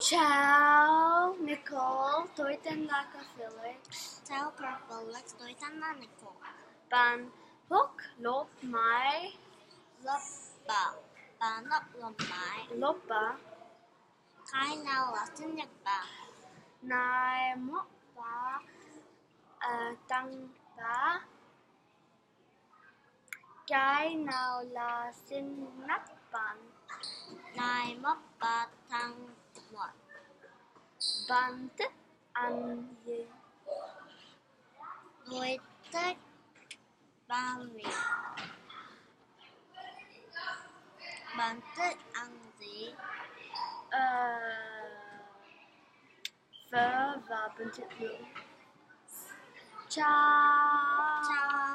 Chào Nicole, tôi tên là Felix. Chào Felix, tôi tên là Nicole. Bạn học lớp mấy? Lớp 3. Bạn học lớp mấy? Lớp 3. Cái nào là sinh nhật bạn? Ngày mốt 3 tháng 3. Cái nào là sinh nhật bạn? Ngày mốt 3 tháng 1. Bạn thích ăn gì? Tôi thích bánh mì. Bạn thích ăn gì? Phở và bánh tráng nướng. Chào. Chào.